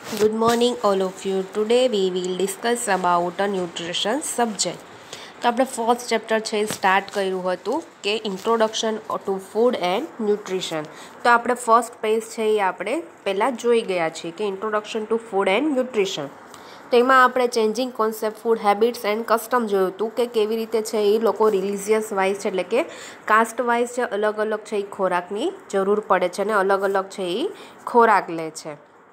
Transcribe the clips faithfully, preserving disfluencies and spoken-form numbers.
Good morning, all of you. Today we will discuss about a nutrition subject. તો આપણે first chapter છે start કર્યું હતું કે introduction to food and nutrition. તો આપણે ફર્સ્ટ પેજ છે એ આપણે પહેલાં જોઈ ગયા છીએ કે introduction to food and nutrition. તો એમાં આપણે changing concept, food habits and custom જોયું હતું કે કેવી રીતે છે એ લોકો રિલિજિયસ વાઇઝ છે એટલે કે કાસ્ટ વાઇઝ છે અલગ અલગ છે એ ખોરાકની જરૂર પડે છે અને અલગ અલગ છે એ ખોરાક લે છે.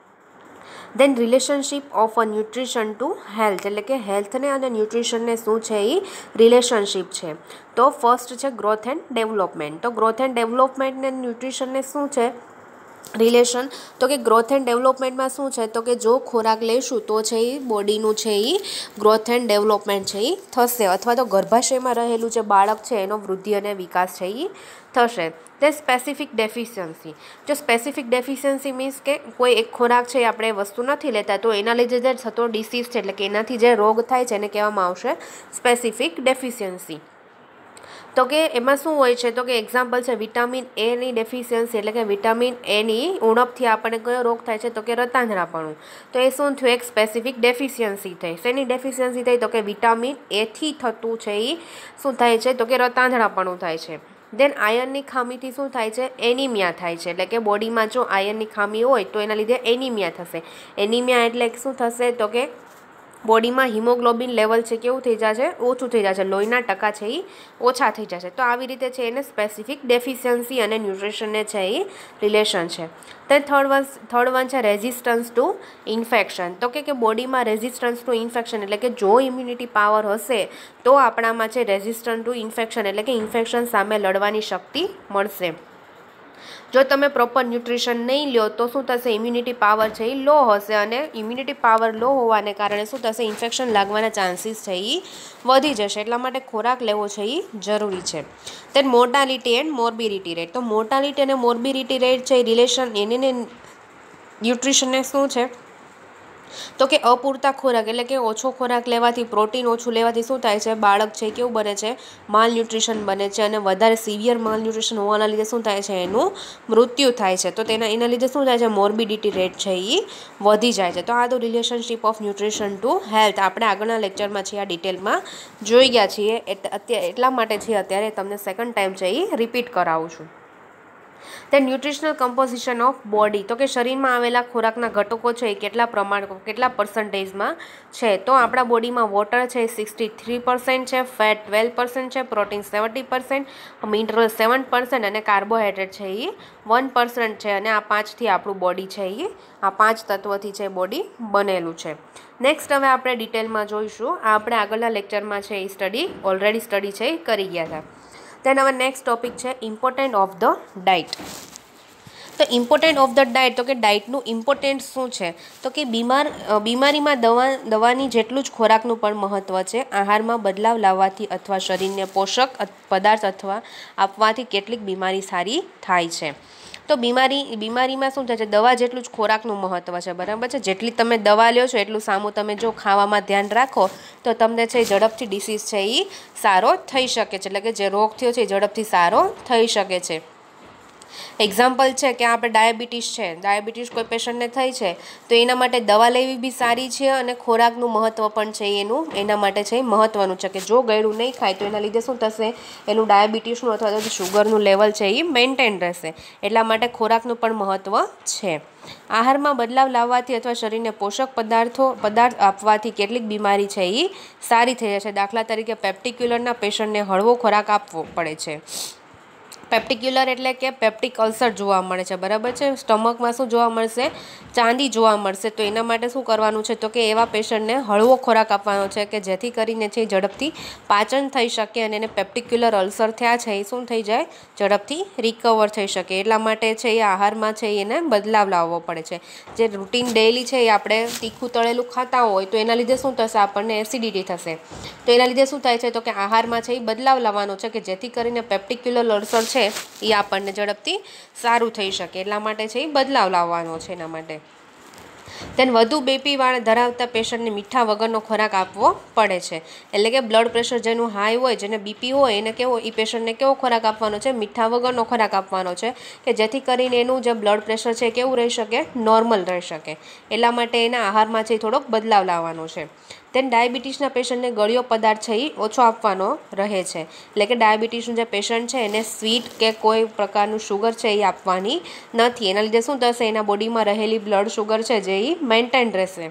Then relationship of a nutrition to health એટલે કે હેલ્થને અને ન્યુટ્રિશનને શું છે એ રિલેશનશિપ છે. તો ફર્સ્ટ છે ગ્રોથ એન્ડ ડેવલપમેન્ટ. તો ગ્રોથ એન્ડ ડેવલપમેન્ટ ને ન્યુટ્રિશનને શું છે રિલેશન? તો કે ગ્રોથ એન્ડ ડેવલપમેન્ટમાં શું છે તો કે જો ખોરાક લઈશું તો છે એ બોડીનું છે એ ગ્રોથ એન્ડ ડેવલપમેન્ટ છે એ થશે, અથવા તો ગર્ભાશયમાં રહેલું જે બાળક છે એનો વૃદ્ધિ અને વિકાસ છે એ થશે. તે સ્પેસિફિક ડેફિશિયન્સી. જો સ્પેસિફિક ડેફિશિયન્સી મીન્સ કે કોઈ એક ખોરાક છે આપણે વસ્તુ નથી લેતા તો એના લીધે જે થતો ડિસીઝ છે એટલે કે એનાથી જે રોગ થાય છે એને કહેવામાં આવશે સ્પેસિફિક ડેફિશિયન્સી. તો કે એમાં શું હોય છે તો કે એક્ઝામ્પલ છે વિટામિન એની ડેફિશિયન્સી એટલે કે વિટામિન એની ઉણપથી આપણને કયો રોગ થાય છે તો કે રતાંધણાપણું. તો એ શું થયું? એક સ્પેસિફિક ડેફિશિયન્સી થઈ. શેની ડેફિશિયન્સી થઈ? તો કે વિટામિન એથી થતું છે એ શું થાય છે તો કે રતાંધણાપણું થાય છે. દેન આયર્નની ખામીથી શું થાય છે? એનિમિયા થાય છે. એટલે કે બોડીમાં જો આયર્નની ખામી હોય તો એના લીધે એનિમિયા થશે. એનિમિયા એટલે શું થશે તો કે બોડીમાં હિમોગ્લોબિન લેવલ છે કેવું થઈ જશે? ઓછું થઈ જશે. લોહીના ટકા છે એ ઓછા થઈ જશે. તો આવી રીતે છે એને સ્પેસિફિક ડેફિશિયન્સી અને ન્યુટ્રિશનને છે એ રિલેશન છે. તો થર્ડ વન થર્ડ વન છે રેઝિસ્ટન્સ ટુ ઇન્ફેક્શન. તો કે કે બોડીમાં રેઝિસ્ટન્સ ટુ ઇન્ફેક્શન એટલે કે જો ઇમ્યુનિટી પાવર હશે તો આપણામાં છે રેઝિસ્ટન્સ ટુ ઇન્ફેક્શન એટલે કે ઇન્ફેક્શન સામે લડવાની શક્તિ મળશે. જો તમે પ્રોપર ન્યુટ્રિશન નહીં લો તો શું થશે? ઇમ્યુનિટી પાવર છે એ લો હશે અને ઇમ્યુનિટી પાવર લો હોવાને કારણે શું થશે? ઇન્ફેક્શન લાગવાના ચાન્સીસ છે એ વધી જશે. એટલા માટે ખોરાક લેવો છે એ જરૂરી છે. Then mortality and morbidity rate. તો મોર્ટાલિટી અને મોર્બિડિટી રેટ છે એ રિલેશન એને ન્યુટ્રિશનને શું છે તો કે અપૂરતા ખોરાક એટલે કે ઓછો ખોરાક લેવાથી, પ્રોટીન ઓછું લેવાથી શું થાય છે? બાળક છે કેવું બને છે? માલ ન્યુટ્રિશન બને છે અને વધારે સિવિયર માલ ન્યુટ્રિશન હોવાના લીધે શું થાય છે? એનું મૃત્યુ થાય છે. તો તેના એના લીધે શું થાય છે? મોર્બિડિટી રેટ છે એ વધી જાય છે. તો આ તો relationship of nutrition to health આપણે આગળના લેક્ચરમાં છે આ ડિટેલમાં જોઈ ગયા છીએ. અત્યારે એટલા માટે છે અત્યારે તમને સેકન્ડ ટાઈમ છે એ રિપીટ કરાવું છું. તે ન્યુટ્રિશનલ કમ્પોઝિશન ઓફ બોડી. તો કે શરીરમાં આવેલા ખોરાકના ઘટકો છે એ કેટલા પ્રમાણ કેટલા પર્સન્ટેજમાં છે? તો આપણા બોડીમાં વોટર છે એ સિક્સટી થ્રી પર્સન્ટ છે, ફેટ ટ્વેલ્વ પર્સન્ટ છે, protein seventy percent, mineral seven percent અને કાર્બોહાઈડ્રેટ છે એ વન પર્સન્ટ છે. અને આ પાંચથી આપણું બોડી છે એ આ પાંચ તત્વથી છે બોડી બનેલું છે. નેક્સ્ટ હવે આપણે ડિટેલમાં જોઈશું. આ આપણે આગળના લેક્ચરમાં છે એ સ્ટડી ઓલરેડી સ્ટડી છે એ કરી ગયા હતા. તેન હવે નેક્સ્ટ ટોપિક છે ઇમ્પોર્ટન્ટ ઓફ ધ ડાયટ. તો ઇમ્પોર્ટન્ટ ઓફ ધ ડાયટ તો કે ડાયટનું ઇમ્પોર્ટન્ટ શું છે? તો કે બીમાર બીમારીમાં દવા દવાની જેટલું જ ખોરાકનું પણ મહત્ત્વ છે. આહારમાં બદલાવ લાવવાથી અથવા શરીરને પોષક પદાર્થ અથવા આપવાથી કેટલીક બીમારી સારી થાય છે. તો બીમારી બીમારીમાં શું થાય છે? દવા જેટલું જ ખોરાકનું મહત્ત્વ છે. બરાબર છે. જેટલી તમે દવા લ્યો છો એટલું સામું તમે જો ખાવામાં ધ્યાન રાખો તો તમને છે ઝડપથી ડિસીઝ છે એ સારો થઈ શકે છે. એટલે કે જે રોગ થયો છે એ ઝડપથી સારો થઈ શકે છે. એક્ઝામ્પલ છે કે આપણે ડાયાબિટીસ છે, ડાયાબિટીસ કોઈ પેશન્ટને થઈ છે તો એના માટે દવા લેવી બી સારી છે અને ખોરાકનું મહત્ત્વ પણ છે એનું એના માટે છે એ મહત્ત્વનું છે કે જો ગળ્યું નહીં ખાય તો એના લીધે શું થશે? એનું ડાયાબિટીસનું અથવા તો શુગરનું લેવલ છે એ મેન્ટેન રહેશે. એટલા માટે ખોરાકનું પણ મહત્ત્વ છે. આહારમાં બદલાવ લાવવાથી અથવા શરીરને પોષક પદાર્થો પદાર્થ આપવાથી કેટલીક બીમારી છે એ સારી થઈ જશે. દાખલા તરીકે પેપ્ટિક્યુલરના પેશન્ટને હળવો ખોરાક આપવો પડે છે. પેપ્ટિક્યુલર એટલે કે પેપ્ટિક અલ્સર જોવા મળે છે. બરાબર છે. સ્ટમકમાં શું જોવા મળશે? ચાંદી જોવા મળશે. તો એના માટે શું કરવાનું છે તો કે એવા પેશન્ટને હળવો ખોરાક આપવાનો છે કે જેથી કરીને છે ઝડપથી પાચન થઈ શકે અને એને પેપ્ટિક્યુલર અલ્સર થયા છે એ શું થઈ જાય? ઝડપથી રિકવર થઈ શકે. એટલા માટે છે એ આહારમાં છે એને બદલાવ લાવવો પડે છે. જે રૂટીન ડેઇલી છે એ આપણે તીખું તળેલું ખાતા હોય તો એના લીધે શું થશે? આપણને એસિડિટી થશે. તો એના લીધે શું થાય છે તો કે આહારમાં છે એ બદલાવ લાવવાનો છે કે જેથી કરીને પેપ્ટિક્યુલર અલ્સર છે એ આપણને ઝડપથી સારું થઈ શકે. એટલા માટે છે એ બદલાવ લાવવાનો છે એના માટે. તેન વધુ બીપી વાળા ધરાવતા પેશન્ટને મીઠા વગરનો ખોરાક આપવો પડે છે. એટલે કે બ્લડ પ્રેશર જેનું હાઈ હોય, જેને બીપી હોય, એને કેવો એ પેશન્ટને કેવો ખોરાક આપવાનો છે? મીઠા વગરનો ખોરાક આપવાનો છે, કે જેથી કરીને એનું જે બ્લડ પ્રેશર છે કેવું રહી શકે? નોર્મલ રહી શકે. એટલા માટે એના આહારમાં છે થોડોક બદલાવ લાવવાનો છે. તેન ડાયાબિટીસના પેશન્ટને ગળ્યો પદાર્થ છે એ ઓછો આપવાનો રહે છે. એટલે કે ડાયાબિટીસનું જે પેશન્ટ છે એને સ્વીટ કે કોઈ પ્રકારનું શુગર છે એ આપવાની નથી. એના લીધે શું થશે? એના બોડીમાં રહેલી બ્લડ શુગર છે જે એ મેન્ટેન રહેશે.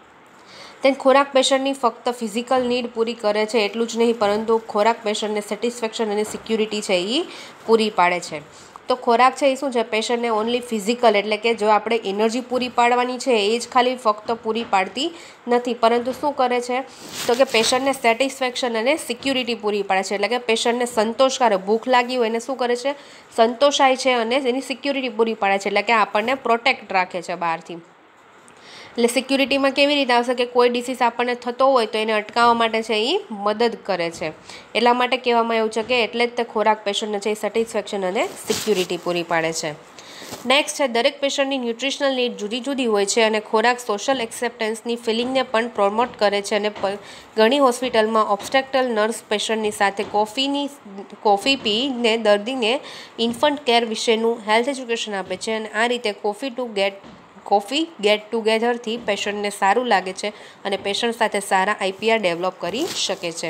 તેન ખોરાક પેશન્ટની ફક્ત ફિઝિકલ નીડ પૂરી કરે છે એટલું જ નહીં, પરંતુ ખોરાક પેશન્ટને સેટિસ્ફેક્શન અને સિક્યુરિટી છે એ પૂરી પાડે છે. તો ખોરાક છે એ શું છે? પેશન્ટને ઓનલી ફિઝિકલ, એટલે કે જો આપણે એનર્જી પૂરી પાડવાની છે એ જ ખાલી ફક્ત પૂરી પાડતી નથી, પરંતુ શું કરે છે? તો કે પેશન્ટને સેટિસ્ફેક્શન અને સિક્યુરિટી પૂરી પાડે છે. એટલે કે પેશન્ટને સંતોષકારક, ભૂખ લાગી હોય એને શું કરે છે? સંતોષાય છે અને એની સિક્યુરિટી પૂરી પાડે છે. એટલે કે આપણને પ્રોટેક્ટ રાખે છે બહારથી. એટલે સિક્યુરિટીમાં કેવી રીતે આવશે? કે કોઈ ડિસીઝ આપણને થતો હોય તો એને અટકાવવા માટે છે એ મદદ કરે છે. એટલા માટે કહેવામાં આવ્યું છે કે એટલે જ તે ખોરાક પેશન્ટને છે એ સેટિસ્ફેક્શન અને સિક્યુરિટી પૂરી પાડે છે. નેક્સ્ટ છે, દરેક પેશન્ટની ન્યુટ્રિશનલ નીડ જુદી જુદી હોય છે અને ખોરાક સોશિયલ એક્સેપ્ટન્સની ફિલિંગને પણ પ્રમોટ કરે છે. અને ઘણી હોસ્પિટલમાં ઓબ્સ્ટેટ્રલ નર્સ પેશન્ટની સાથે કોફીની કોફી પીને દર્દીને ઇન્ફન્ટ કેર વિશેનું હેલ્થ એજ્યુકેશન આપે છે. અને આ રીતે coffee to get coffee get ટુગેધરથી પેશન્ટને સારું લાગે છે અને પેશન્ટ સાથે સારા આઈપીઆર ડેવલપ કરી શકે છે.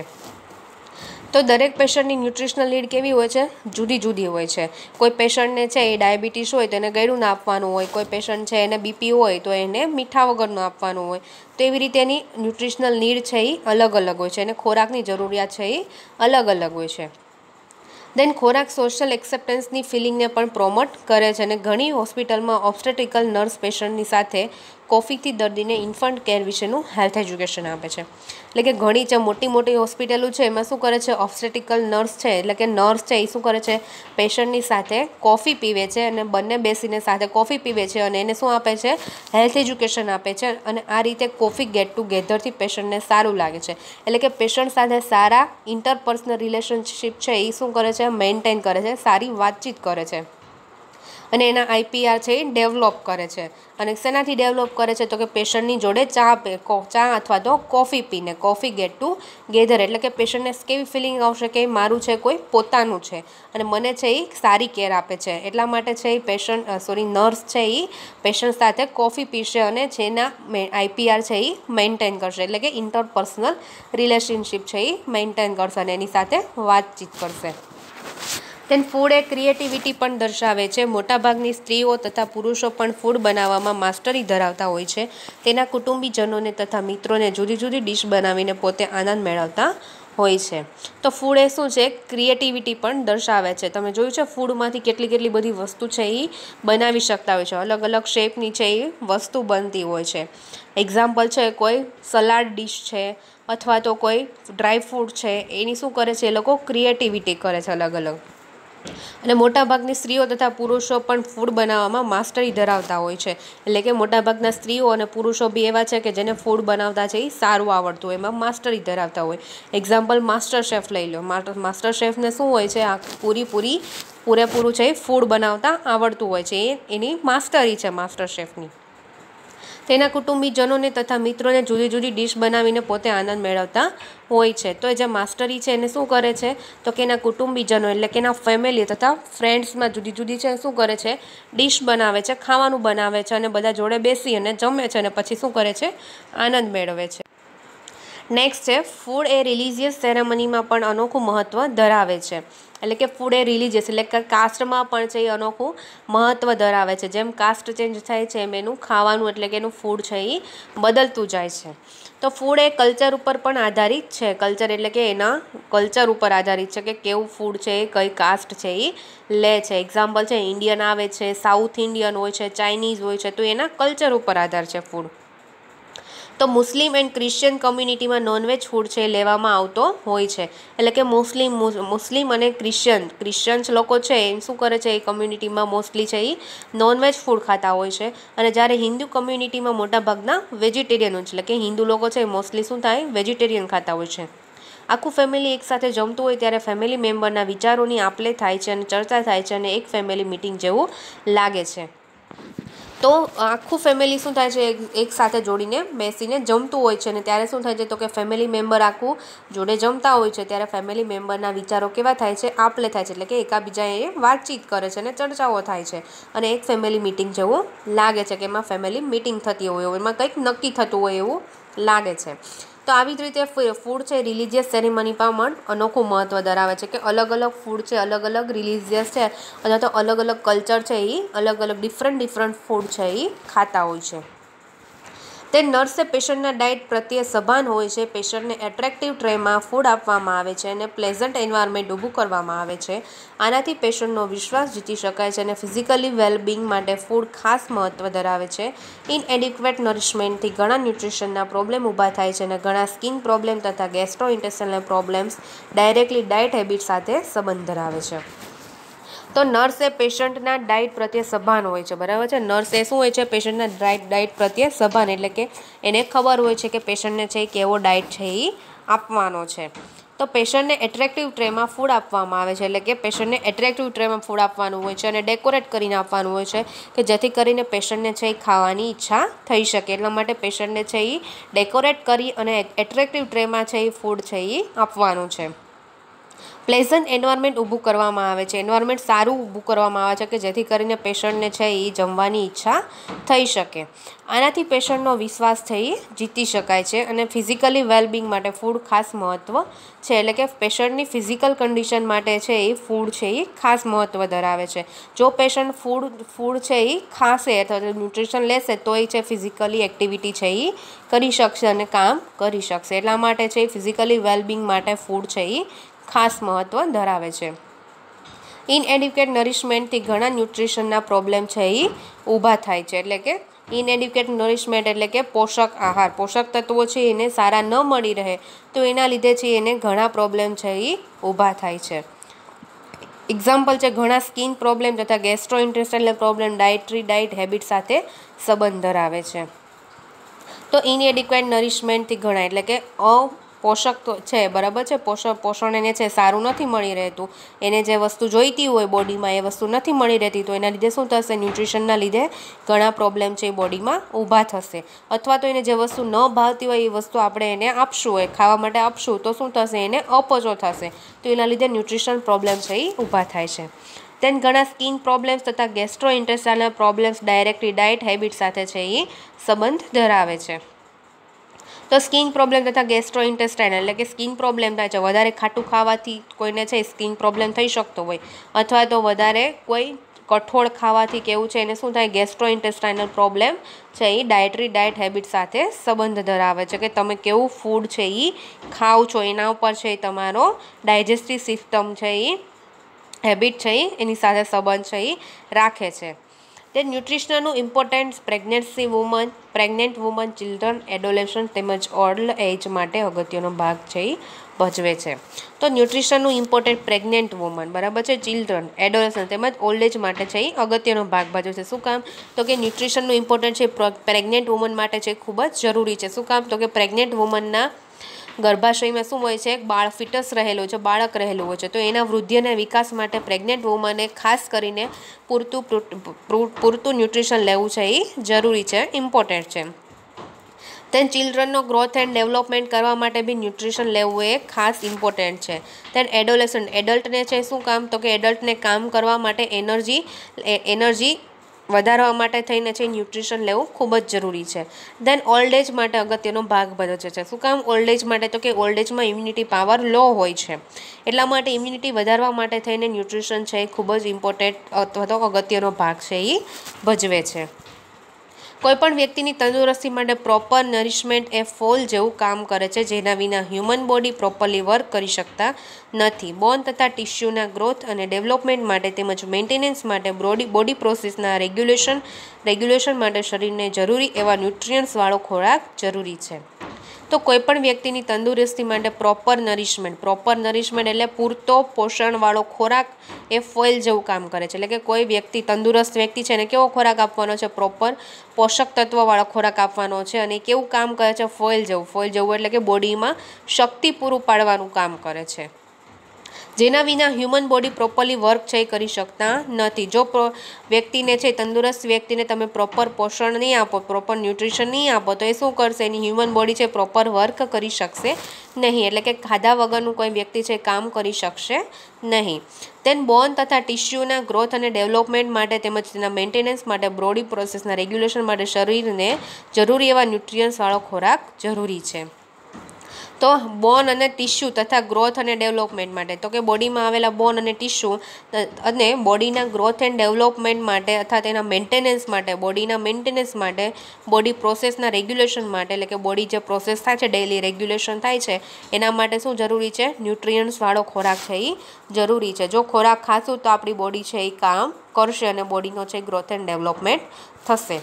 તો દરેક પેશન્ટની ન્યુટ્રિશનલ નીડ કેવી હોય છે? જુદી જુદી હોય છે. કોઈ પેશન્ટને છે એ ડાયાબિટીસ હોય તો એને ગળ્યું ના આપવાનું હોય, કોઈ પેશન્ટ છે એને બીપી હોય તો એને મીઠા વગરનું આપવાનું હોય. તો એવી રીતે એની ન્યુટ્રિશનલ નીડ છે એ અલગ અલગ હોય છે અને ખોરાકની જરૂરિયાત છે એ અલગ અલગ હોય છે. દેન ખોરાક સોશિયલ એક્સેપ્ટન્સની ફિલિંગને પણ પ્રોમોટ કરે છે. અને ઘણી હોસ્પિટલમાં ઓબ્સ્ટેટ્રિકલ નર્સ પેશન્ટની સાથે કોફીથી દર્દીને ઇન્ફન્ટ કેર વિશેનું હેલ્થ એજ્યુકેશન આપે છે. એટલે કે ઘણી જે મોટી મોટી હોસ્પિટલો છે એમાં શું કરે છે? ઓબ્સ્ટેટ્રિકલ નર્સ છે, એટલે કે નર્સ છે એ શું કરે છે? પેશન્ટની સાથે કોફી પીવે છે અને બંને બેસીને સાથે કોફી પીવે છે અને એને શું આપે છે? હેલ્થ એજ્યુકેશન આપે છે. અને આ રીતે કોફી ગેટ ટુગેધરથી પેશન્ટને સારું લાગે છે. એટલે કે પેશન્ટ સાથે સારા ઇન્ટરપર્સનલ રિલેશનશિપ છે એ શું કરે છે? મેન્ટેન કરે છે, સારી વાતચીત કરે છે અને એના આઈપીઆર છે એ ડેવલપ કરે છે. અને શેનાથી ડેવલપ કરે છે? તો કે પેશન્ટની જોડે ચા પે ચા અથવા તો કોફી પીને. કોફી ગેટ ટુ ગેધર એટલે કે પેશન્ટને કેવી ફિલિંગ આવશે કે મારું છે કોઈ પોતાનું છે અને મને છે એ સારી કેર આપે છે. એટલા માટે છે એ પેશન્ટ સોરી નર્સ છે એ પેશન્ટ સાથે કોફી પીશે અને જેના આઈપીઆર છે એ મેન્ટેન કરશે. એટલે કે ઇન્ટરપર્સનલ રિલેશનશિપ છે એ મેન્ટેન કરશે અને એની સાથે વાતચીત કરશે. તેન ફૂડ એ ક્રિએટિવિટી પણ દર્શાવે છે. મોટાભાગની સ્ત્રીઓ તથા પુરુષો પણ ફૂડ બનાવવામાં માસ્ટરી ધરાવતા હોય છે. તેના કુટુંબીજનોને તથા મિત્રોને જુદી જુદી ડિશ બનાવીને પોતે આનંદ મેળવતા હોય છે. તો ફૂડ એ શું છે? ક્રિએટિવિટી પણ દર્શાવે છે. તમે જોયું છે ફૂડમાંથી કેટલી કેટલી બધી વસ્તુ છે એ બનાવી શકતા હોય છે. અલગ અલગ શેપની છે એ વસ્તુ બનતી હોય છે. એક્ઝામ્પલ છે કોઈ સલાડ ડિશ છે અથવા તો કોઈ ડ્રાય ફ્રૂટ છે, એની શું કરે છે? એ લોકો ક્રિએટિવિટી કરે છે અલગ અલગ. અને મોટાભાગની સ્ત્રીઓ તથા પુરુષો પણ ફૂડ બનાવવામાં માસ્ટરી ધરાવતા હોય છે. એટલે કે મોટાભાગના સ્ત્રીઓ અને પુરુષો બી એવા છે કે જેને ફૂડ બનાવતા છે એ સારું આવડતું હોય, એમાં માસ્ટરી ધરાવતા હોય. એક્ઝામ્પલ માસ્ટર શેફ લઈ લો. માસ્ટર શેફને શું હોય છે? આ પૂરી પૂરી પૂરેપૂરું છે એ ફૂડ બનાવતા આવડતું હોય છે. એ એની માસ્ટરી છે માસ્ટર શેફની. તેના કુટુંબીજનોને તથા મિત્રોને જુદી જુદી ડિશ બનાવીને પોતે આનંદ મેળવતા હોય છે. તો એ જે માસ્ટરી છે એને શું કરે છે? તો કે એના કુટુંબીજનો એટલે કે એના ફેમિલી તથા ફ્રેન્ડ્સમાં જુદી જુદી છે શું કરે છે? ડિશ બનાવે છે, ખાવાનું બનાવે છે અને બધા જોડે બેસી અને જમે છે અને પછી શું કરે છે? આનંદ મેળવે છે. નેક્સ્ટ છે, ફૂડ એ રિલિજિયસ સેરેમનીમાં પણ અનોખું મહત્ત્વ ધરાવે છે. એટલે કે ફૂડ એ રિલિજિયસ એટલે કે કાસ્ટમાં પણ છે એ અનોખું મહત્ત્વ ધરાવે છે. જેમ કાસ્ટ ચેન્જ થાય છે એમ એનું ખાવાનું એટલે કે એનું ફૂડ છે એ બદલતું જાય છે. તો ફૂડ એ કલ્ચર ઉપર પણ આધારિત છે. કલ્ચર એટલે કે એના કલ્ચર ઉપર આધારિત છે કે કેવું ફૂડ છે એ કઈ કાસ્ટ છે એ લે છે. એક્ઝામ્પલ છે ઇન્ડિયન આવે છે, સાઉથ ઇન્ડિયન હોય છે, ચાઇનીઝ હોય છે, તો એના કલ્ચર ઉપર આધાર છે ફૂડ. તો મુસ્લિમ એન્ડ ક્રિશ્ચિયન કમ્યુનિટીમાં નોનવેજ ફૂડ છે લેવામાં આવતો હોય છે. એટલે કે મુસ્લિમ મુસ્લિમ અને ક્રિશ્ચિયન ક્રિશ્ચિયન્સ લોકો છે એ શું કરે છે? એ કમ્યુનિટીમાં મોસ્ટલી છે એ નોનવેજ ફૂડ ખાતા હોય છે. અને જ્યારે હિન્દુ કમ્યુનિટીમાં મોટાભાગના વેજીટેરિયન હોય છે. એટલે કે હિન્દુ લોકો છે એ મોસ્ટલી શું થાય? વેજીટેરિયન ખાતા હોય છે. આખું ફેમિલી એકસાથે જમતું હોય ત્યારે ફેમિલી મેમ્બરના વિચારોની આપ લે થાય છે અને ચર્ચા થાય છે અને એક ફેમિલી મિટિંગ જેવું લાગે છે. તો આખું ફેમિલી શું થાય છે, એક સાથે જોડીને બેસીને જમતું હોય છે. અને ત્યારે શું થાય છે તો કે ફેમિલી મેમ્બર આખું જોડે જમતા હોય છે ત્યારે ફેમિલી મેમ્બરના વિચારો કેવા થાય છે, આપલે થાય છે, એટલે કે એકાબીજાએ વાતચીત કરે છે અને ચર્ચાઓ થાય છે અને એક ફેમિલી મિટિંગ જેવું લાગે છે કે એમાં ફેમિલી મિટિંગ થતી હોય એવું, એમાં કંઈક નક્કી થતું હોય એવું લાગે છે. તો આવી જ રીતે ફૂડ છે રિલિજિયસ સેરેમની પણ અનોખું મહત્ત્વ ધરાવે છે કે અલગ અલગ ફૂડ છે, અલગ અલગ રિલિજિયસ છે અથવા તો અલગ અલગ કલ્ચર છે, એ અલગ અલગ ડિફરન્ટ ડિફરન્ટ ફૂડ છે એ ખાતા હોય છે. તે નર્સે પેશન્ટના ડાયટ પ્રત્યે સભાન હોય છે. પેશન્ટને એટ્રેક્ટિવ ટ્રેમાં ફૂડ આપવામાં આવે છે અને પ્લેઝન્ટ એન્વાયરમેન્ટ ઊભું કરવામાં આવે છે. આનાથી પેશન્ટનો વિશ્વાસ જીતી શકાય છે અને ફિઝિકલી વેલબિંગ માટે ફૂડ ખાસ મહત્ત્વ ધરાવે છે. ઇનએડિક્વેટ નરિશમેન્ટથી ઘણા ન્યુટ્રિશનના પ્રોબ્લેમ ઊભા થાય છે અને ઘણા સ્કિન પ્રોબ્લેમ તથા gastrointestinal problems directly diet habit સાથે સંબંધ ધરાવે છે. તો નર્સ એ પેશન્ટના ડાયટ પ્રત્યે સભાન હોય છે, બરાબર છે. નર્સ એ શું હોય છે, પેશન્ટના ડાયટ ડાયટ પ્રત્યે સભાન, એટલે કે એને ખબર હોય છે કે પેશન્ટને છે કેવો ડાયટ છે એ આપવાનો છે. તો પેશન્ટને એટ્રેક્ટિવ ટ્રેમાં ફૂડ આપવામાં આવે છે, એટલે કે પેશન્ટને એટ્રેક્ટિવ ટ્રેમાં ફૂડ આપવાનું હોય છે અને ડેકોરેટ કરીને આપવાનું હોય છે કે જેથી કરીને પેશન્ટને છે એ ખાવાની ઈચ્છા થઈ શકે. એટલા માટે પેશન્ટને છે એ ડેકોરેટ કરી અને એટ્રેક્ટિવ ટ્રેમાં છે એ ફૂડ છે એ આપવાનું છે. પ્લેઝન્ટ એન્વાયરમેન્ટ ઊભું કરવામાં આવે છે. એન્વાયરમેન્ટ સારું ઊભું કરવામાં આવે છે કે જેથી કરીને પેશન્ટને છે એ જમવાની ઈચ્છા થઈ શકે. આનાથી પેશન્ટનો વિશ્વાસ છે એ જીતી શકાય છે અને ફિઝિકલી વેલબિંગ માટે ફૂડ ખાસ મહત્ત્વ છે, એટલે કે પેશન્ટની ફિઝિકલ કન્ડિશન માટે છે એ ફૂડ છે એ ખાસ મહત્ત્વ ધરાવે છે. જો પેશન્ટ ફૂડ ફૂડ છે એ ખાશે અથવા ન્યુટ્રિશન લેશે તો એ છે ફિઝિકલી એક્ટિવિટી છે એ કરી શકશે અને કામ કરી શકશે. એટલા માટે છે ફિઝિકલી વેલબિંગ માટે ફૂડ છે એ ખાસ મહત્ત્વ ધરાવે છે. ઇનએડિક્વેટ નરિશમેન્ટથી ઘણા ન્યુટ્રિશનના પ્રોબ્લેમ છે એ ઊભા થાય છે, એટલે કે ઇનએડિક્વેટ નરિશમેન્ટ એટલે કે પોષક આહાર, પોષક તત્વો છે એને સારા ન મળી રહે તો એના લીધે છે એને ઘણા પ્રોબ્લેમ છે એ ઊભા થાય છે. એક્ઝામ્પલ છે ઘણા સ્કિન પ્રોબ્લેમ તથા gastrointestinal problem dietary diet habit સાથે સંબંધ ધરાવે છે. તો ઇનએડિક્વેટ નરિશમેન્ટથી ઘણા એટલે કે અ પોષક તો છે, બરાબર છે, પોષક પોષણ એને છે સારું નથી મળી રહેતું, એને જે વસ્તુ જોઈતી હોય બોડીમાં એ વસ્તુ નથી મળી રહેતી, તો એના લીધે શું થશે, ન્યુટ્રિશનના લીધે ઘણા પ્રોબ્લેમ છે એ બોડીમાં ઊભા થશે. અથવા તો એને જે વસ્તુ ન ભાવતી હોય એ વસ્તુ આપણે એને આપશું હોય ખાવા માટે આપશું તો શું થશે, એને અપચો થશે, તો એના લીધે ન્યુટ્રિશન પ્રોબ્લેમ છે એ ઊભા થાય છે. તેન ઘણા સ્કિન પ્રોબ્લેમ્સ તથા gastrointestinal problems directly diet habit સાથે છે એ સંબંધ ધરાવે છે. તો સ્કિન પ્રોબ્લેમ તથા ગેસ્ટ્રો ઇન્ટેસ્ટાઇનલ એટલે કે સ્કિન પ્રોબ્લેમ થાય છે, વધારે ખાટું ખાવાથી કોઈને છે સ્કિન પ્રોબ્લેમ થઈ શકતો હોય અથવા તો વધારે કોઈ કઠોળ ખાવાથી કેવું છે એને શું થાય ગેસ્ટ્રો ઇન્ટેસ્ટાઇનલ પ્રોબ્લેમ છે એ ડાયટરી ડાયટ હેબિટ સાથે સંબંધ ધરાવે છે કે તમે કેવું ફૂડ છે એ ખાઓ છો એના ઉપર છે તમારો ડાયજેસ્ટિવ સિસ્ટમ છે એ હેબિટ છે એ એની સાથે સંબંધ છે એ રાખે છે. તે ન્યુટ્રિશનનું importance pregnancy woman, pregnant woman, children, adolescent તેમજ ઓલ્ડ એજ માટે અગત્યનો ભાગ છે એ ભજવે છે. તો ન્યુટ્રિશનનું ઇમ્પોર્ટન્ટ પ્રેગ્નેન્ટ વુમન, બરાબર છે, ચિલ્ડ્રન, એડોલેસન્ટ તેમજ ઓલ્ડ એજ માટે છે એ અગત્યનો ભાગ ભજવે છે. શું કામ, તો કે ન્યુટ્રિશનનું ઇમ્પોર્ટન્ટ છે પ્રેગ્નેન્ટ વુમન માટે છે ખૂબ જ જરૂરી છે. શું કામ, તો કે પ્રેગ્નેન્ટ વુમનના ગર્ભાશયમાં શું હોય છે, એક બાળ ફિટસ રહેલું છે, બાળક રહેલું હોય છે, તો એના વૃદ્ધિ અને વિકાસ માટે પ્રેગ્નેન્ટ વુમને ખાસ કરીને પૂરતું પૂરતું ન્યુટ્રિશન લેવું છે એ જરૂરી છે, ઇમ્પોર્ટન્ટ છે. તેન ચિલ્ડ્રનનો ગ્રોથ એન્ડ ડેવલપમેન્ટ કરવા માટે બી ન્યુટ્રિશન લેવું એ ખાસ ઇમ્પોર્ટન્ટ છે. તેન એડોલેસન્ટ એડલ્ટને છે શું કામ, તો કે એડલ્ટને કામ કરવા માટે એનર્જી એનર્જી વધારવા માટે થઈને છે ન્યુટ્રિશન લેવું ખૂબ જ જરૂરી છે. દેન ઓલ્ડ એજ માટે અગત્યનો ભાગ ભજવે છે. શું કામ ઓલ્ડ એજ માટે, તો કે ઓલ્ડ એજમાં ઇમ્યુનિટી પાવર લો હોય છે, એટલા માટે ઇમ્યુનિટી વધારવા માટે થઈને ન્યુટ્રિશન છે એ ખૂબ જ ઇમ્પોર્ટન્ટ અથવા તો અગત્યનો ભાગ છે એ ભજવે છે. કોઈપણ વ્યક્તિની તંદુરસ્તી માટે પ્રોપર નરિશમેન્ટ એ ફોલ જેવું કામ કરે છે, જેના વિના હ્યુમન બોડી પ્રોપરલી વર્ક કરી શકતા નથી. બોન તથા ટિશ્યુના ગ્રોથ અને ડેવલપમેન્ટ માટે તેમજ મેન્ટેનન્સ માટે બોડી બોડી પ્રોસેસના રેગ્યુલેશન રેગ્યુલેશન માટે શરીરને જરૂરી એવા ન્યુટ્રિયન્ટ્સવાળો ખોરાક જરૂરી છે. તો કોઈપણ વ્યક્તિની તંદુરસ્તી માટે પ્રોપર નરિશમેન્ટ પ્રોપર નરિશમેન્ટ એટલે પૂરતો પોષણવાળો ખોરાક એ ફોઇલ જેવું કામ કરે છે, એટલે કે કોઈ વ્યક્તિ તંદુરસ્ત વ્યક્તિ છે એને કેવો ખોરાક આપવાનો છે, પ્રોપર પોષક તત્વવાળો ખોરાક આપવાનો છે અને કેવું કામ કરે છે, ફોઇલ જેવું ફોઇલ જેવું એટલે કે બોડીમાં શક્તિ પૂરું પાડવાનું કામ કરે છે. જેના વિના હ્યુમન બોડી પ્રોપરલી વર્ક છે કરી શકતા નથી. જો વ્યક્તિને છે તંદુરસ્ત વ્યક્તિને તમે પ્રોપર પોષણ નહીં આપો, પ્રોપર ન્યુટ્રિશન નહીં આપો તો એ શું કરશે, એની હ્યુમન બોડી છે પ્રોપર વર્ક કરી શકશે નહીં. એટલે કે ખાધા વગરનું કોઈ વ્યક્તિ છે કામ કરી શકશે નહીં. તેન બોન તથા ટિશ્યુના ગ્રોથ અને ડેવલપમેન્ટ માટે તેમજ તેના મેન્ટેનન્સ માટે, બોડી પ્રોસેસના રેગ્યુલેશન માટે શરીરને જરૂરી એવા ન્યુટ્રિયન્સવાળો ખોરાક જરૂરી છે. તો બોન અને ટિશ્યુ તથા ગ્રોથ અને ડેવલપમેન્ટ માટે, તો કે બોડીમાં આવેલા બોન અને ટિશ્યુ અને બોડીના ગ્રોથ એન્ડ ડેવલપમેન્ટ માટે અથવા તેના મેન્ટેનન્સ માટે, બોડીના મેન્ટેનન્સ માટે, બોડી પ્રોસેસના રેગ્યુલેશન માટે, એટલે કે બોડી જે પ્રોસેસ થાય છે ડેઇલી રેગ્યુલેશન થાય છે એના માટે શું જરૂરી છે, ન્યુટ્રિયન્ટ્સવાળો ખોરાક છે એ જરૂરી છે. જો ખોરાક ખાશું તો આપણી બોડી છે એ કામ કરશે અને બોડીનો છે ગ્રોથ એન્ડ ડેવલપમેન્ટ થશે.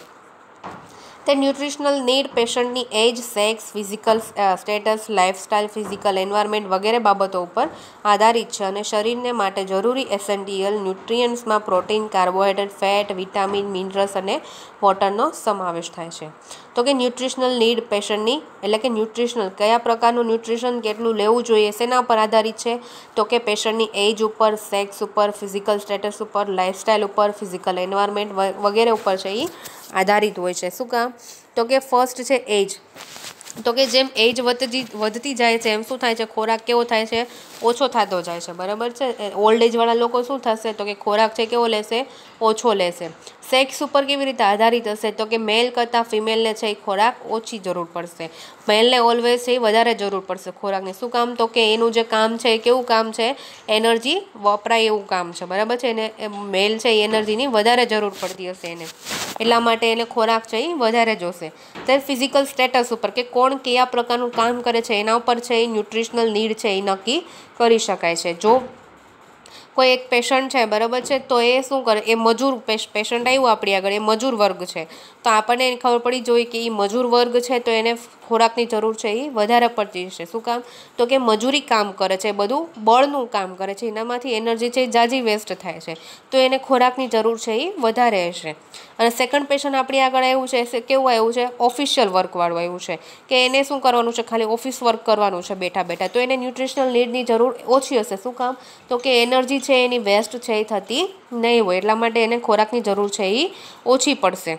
તે ન્યુટ્રિશનલ નીડ પેશન્ટની age, sex, physical status, lifestyle, physical environment વગેરે બાબતો ઉપર આધારિત છે અને શરીરને માટે જરૂરી એસેન્શિયલ ન્યુટ્રિયન્ટ્સમાં protein, carbohydrate, fat, vitamin, minerals અને વોટરનો સમાવેશ થાય છે. તો કે ન્યુટ્રિશનલ નીડ પેશન્ટની એટલે કે ન્યુટ્રિશનલ કયા પ્રકારનું ન્યુટ્રિશન કેટલું લેવું જોઈએ શેના પર આધારિત છે, તો કે પેશન્ટની એજ ઉપર, સેક્સ ઉપર, ફિઝિકલ સ્ટેટસ ઉપર, લાઇફસ્ટાઇલ ઉપર, ફિઝિકલ એન્વાયરમેન્ટ વગેરે ઉપર છે એ આધારિત હોય છે. શું કામ, તો કે ફર્સ્ટ છે એજ. તો કે જેમ એજ વધતી વધતી જાય છે એમ શું થાય છે, ખોરાક કેવો થાય છે, ઓછો થતો જાય છે. બરાબર છે. ઓલ્ડ એજવાળા લોકો શું થશે, તો કે ખોરાક છે કેવો લેશે, ઓછો લેશે. સેક્સ ઉપર કેવી રીતે આધારિત હશે, તો કે મેલ કરતાં ફિમેલને છે એ ખોરાક ઓછી જરૂર પડશે, મેલને ઓલવેઝ છે એ વધારે જરૂર પડશે ખોરાકની. શું કામ, તો કે એનું જે કામ છે એ કેવું કામ છે, એનર્જી વપરાય એવું કામ છે. બરાબર છે. એને મેલ છે એ એનર્જીની વધારે જરૂર પડતી હશે એને, એટલા માટે એને ખોરાક છે એ વધારે જોશે. ત્યારે ફિઝિકલ સ્ટેટસ ઉપર કે કોણ કયા પ્રકારનું કામ કરે છે એના ઉપર છે એ ન્યુટ્રિશનલ નીડ છે એ નક્કી કરી શકાય છે. જો કોઈ એક પેશન્ટ છે બરાબર છે તો એ શું કરે, એ મજૂર પેશન્ટ આવ્યું આપણી આગળ, એ મજૂર વર્ગ છે તો આપણને ખબર પડી જોઈએ કે એ મજૂર વર્ગ છે તો એને ખોરાકની જરૂર છે એ વધારે પડતી હશે. શું કામ, તો કે મજૂરી કામ કરે છે, બધું બળનું કામ કરે છે, એનામાંથી એનર્જી છે એ જાજી વેસ્ટ થાય છે તો એને ખોરાકની જરૂર છે એ વધારે હશે. અને સેકન્ડ પેશન્ટ આપણી આગળ આવ્યું છે કેવું આવ્યું છે, ઓફિશિયલ વર્કવાળું આવ્યું છે કે એને શું કરવાનું છે, ખાલી ઓફિસ વર્ક કરવાનું છે બેઠા બેઠા, તો એને ન્યુટ્રિશનલ નીડની જરૂર ઓછી હશે. શું કામ, તો કે એનર્જી છે એની વેસ્ટ છે એ થતી નહીં હોય, એટલા માટે એને ખોરાકની જરૂર છે એ ઓછી પડશે.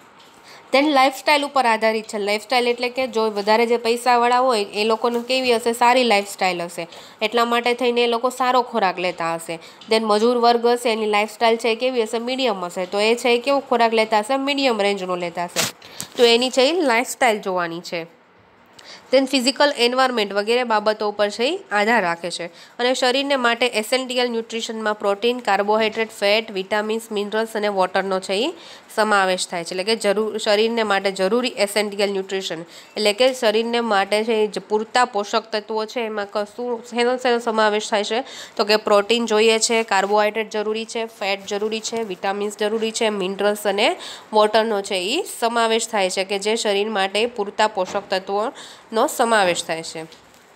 દેન લાઇફસ્ટાઇલ ઉપર આધારિત છે. લાઇફસ્ટાઇલ એટલે કે જો વધારે જે પૈસાવાળા હોય એ લોકોને કેવી હશે, સારી લાઇફસ્ટાઇલ હશે, એટલા માટે થઈને એ લોકો સારો ખોરાક લેતા હશે. દેન મજૂર વર્ગ હશે એની લાઇફસ્ટાઇલ છે કેવી હશે, મીડિયમ હશે, તો એ છે કેવો ખોરાક લેતા હશે, મીડિયમ રેન્જનો લેતા હશે, તો એની છે એ લાઇફસ્ટાઇલ જોવાની છે. દેન ફિઝિકલ એન્વાયરમેન્ટ વગેરે બાબતો ઉપર છે એ આધાર રાખે છે. અને શરીરને માટે એસેન્શિયલ ન્યુટ્રિશનમાં protein, carbohydrate, fat, vitamins, minerals અને વોટરનો છે એ સમાવેશ થાય છે. એટલે કે જરૂર શરીરને માટે જરૂરી એસેન્શિયલ ન્યુટ્રિશન એટલે કે શરીરને માટે છે જે પૂરતા પોષક તત્વો છે એમાં કશું શેનો શેનો સમાવેશ થાય છે, તો કે પ્રોટીન જોઈએ છે, કાર્બોહાઈડ્રેટ જરૂરી છે, ફેટ જરૂરી છે, વિટામિન્સ જરૂરી છે, મિનરલ્સ અને વોટરનો છે એ સમાવેશ થાય છે કે જે શરીર માટે પૂરતા પોષક તત્વોનો સમાવેશ થાય છે.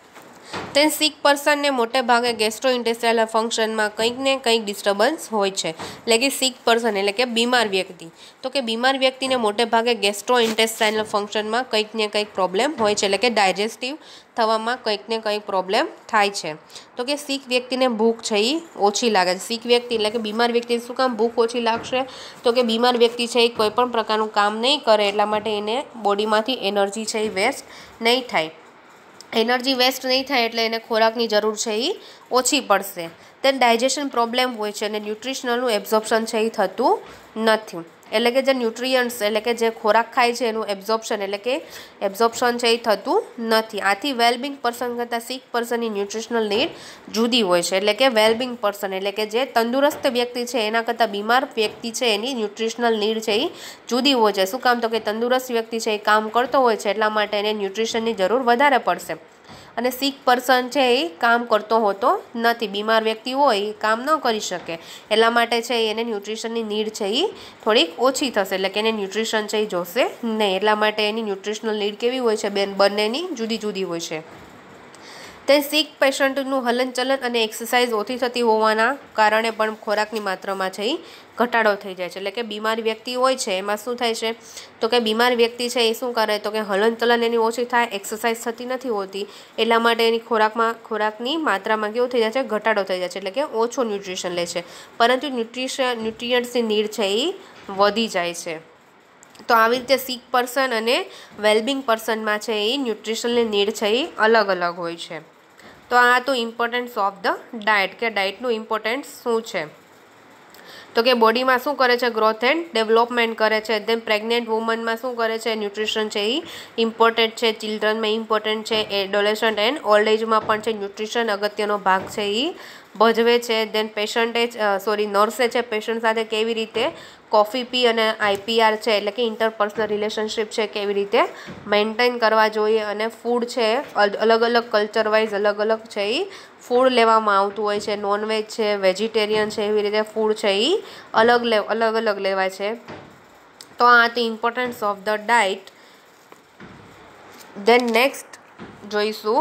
તે સિક પર્સનને મોટે ભાગે ગેસ્ટ્રો ઇન્ટેસ્ટાઇનલ ફંક્શનમાં કંઈક ને કંઈક ડિસ્ટર્બન્સ હોય છે. એટલે કે સિક પર્સન એટલે કે બીમાર વ્યક્તિ, તો કે બીમાર વ્યક્તિને મોટે ભાગે ગેસ્ટ્રો ઇન્ટેસ્ટાઇનલ ફંક્શનમાં કંઈક ને કંઈક પ્રોબ્લેમ હોય છે, એટલે કે ડાયજેસ્ટિવ થવામાં કંઈક ને કંઈક પ્રોબ્લેમ થાય છે. તો કે સિક વ્યક્તિને ભૂખ છે એ ઓછી લાગે છે. સિક વ્યક્તિ એટલે કે બીમાર વ્યક્તિને શું કામ ભૂખ ઓછી લાગશે, તો કે બીમાર વ્યક્તિ છે એ કોઈ પણ પ્રકારનું કામ નહીં કરે એટલા માટે એને બોડીમાંથી એનર્જી છે એ વેસ્ટ નહીં થાય. એનર્જી વેસ્ટ નહીં થાય એટલે એને ખોરાકની જરૂર છે એ ઓછી પડશે. તેન ડાયજેશન પ્રોબ્લેમ હોય છે અને ન્યુટ્રિશનલનું એબ્ઝોર્પ્શન છે એ થતું નથી. એટલે કે જે ન્યુટ્રિયન્ટ્સ એટલે કે જે ખોરાક ખાય છે એનું એબ્ઝોર્પ્શન એટલે કે એબ્ઝોર્પ્શન છે એ થતું નથી. આથી વેલબિંગ પર્સન કરતાં સિક પર્સનની ન્યુટ્રિશનલ નીડ જુદી હોય છે. એટલે કે વેલબિંગ પર્સન એટલે કે જે તંદુરસ્ત વ્યક્તિ છે એના કરતાં બીમાર વ્યક્તિ છે એની ન્યુટ્રિશનલ નીડ છે એ જુદી હોય છે. શું કામ, તો કે તંદુરસ્ત વ્યક્તિ છે એ કામ કરતો હોય છે એટલા માટે એને ન્યુટ્રિશનની જરૂર વધારે પડશે. અને સિક પર્સન છે એ કામ કરતો હોતો નથી, બીમાર વ્યક્તિ હોય એ કામ ન કરી શકે એટલા માટે છે એને ન્યુટ્રિશનની નીડ છે એ થોડીક ઓછી થશે, એટલે કે એને ન્યુટ્રિશન છે એ જોશે નહીં. એટલા માટે એની ન્યુટ્રિશનલ નીડ કેવી હોય છે, બેન બંનેની જુદી જુદી હોય છે. તે સિક પેશન્ટનું હલનચલન અને એક્સરસાઇઝ ઓછી થતી હોવાના કારણે પણ ખોરાકની માત્રામાં છે એ ઘટાડો થઈ જાય છે. એટલે કે બીમાર વ્યક્તિ હોય છે એમાં શું થાય છે તો કે બીમાર વ્યક્તિ છે એ શું કરે તો કે હલનચલન એની ઓછી થાય, એક્સરસાઇઝ થતી નથી હોતી, એટલા માટે એની ખોરાકમાં ખોરાકની માત્રામાં કેવું થઈ જાય છે ઘટાડો થઈ જાય છે, એટલે કે ઓછો ન્યુટ્રિશન લે છે, પરંતુ ન્યુટ્રિશન ન્યુટ્રિયન્ટ્સની નીડ છે એ વધી જાય છે. તો આવી રીતે સિક પર્સન અને વેલબિંગ પર્સનમાં છે એ ન્યુટ્રિશનની નીડ છે એ અલગ અલગ હોય છે. તો આ તો ઇમ્પોર્ટન્સ ઓફ ધ ડાયટ, કે ડાયટનું ઇમ્પોર્ટન્સ શું છે તો કે બોડીમાં શું કરે છે ગ્રોથ એન્ડ ડેવલપમેન્ટ કરે છે. દેન પ્રેગ્નેન્ટ વુમનમાં શું કરે છે ન્યુટ્રિશન છે એ ઇમ્પોર્ટન્ટ છે, ચિલ્ડ્રનમાં ઇમ્પોર્ટન્ટ છે, એડોલેસન્ટ એન્ડ ઓલ્ડ એજમાં પણ છે ન્યુટ્રિશન અગત્યનો ભાગ છે એ ભજવે છે. દેન પેશન્ટે સોરી નર્સે છે પેશન્ટ સાથે કેવી રીતે કોફી પી અને આઈપીઆર છે એટલે કે ઇન્ટરપર્સનલ રિલેશનશિપ છે કેવી રીતે મેન્ટેન કરવા જોઈએ, અને ફૂડ છે અલગ અલગ કલ્ચર વાઇઝ અલગ અલગ છે એ ફૂડ લેવામાં આવતું હોય છે, નોનવેજ છે, વેજીટેરિયન છે, એવી રીતે ફૂડ છે એ અલગ લે અલગ અલગ લેવાય છે. તો આ હતી importance of the diet. Then next જોઈશું